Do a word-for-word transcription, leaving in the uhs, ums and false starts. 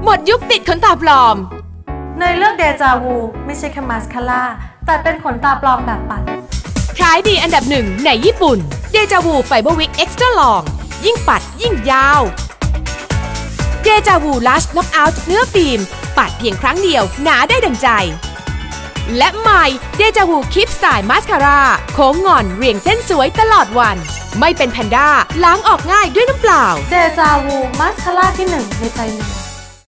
หมดยุคติดขนตาปลอมเนยเลือกเดจาวูไม่ใช่แค่มาสคาร่าแต่เป็นขนตาปลอมแบบปัดขายดีอันดับหนึ่งในญี่ปุ่นเดจาวูไฟเบอร์วิกเอ็กซ์ตร้าลองยิ่งปัดยิ่งยาวเดจาวูลัชน็อกเอาท์เนื้อฟิล์มปัดเพียงครั้งเดียวหนาได้ดังใจและใหม่เดจาวูคิปสไตล์มาสคาร่าโค้งงอนเรียงเส้นสวยตลอดวันไม่เป็นแพนด้าล้างออกง่ายด้วยน้ำเปล่าเดจาวูมาสคาร่าที่หนึ่งในใจหนึ่ง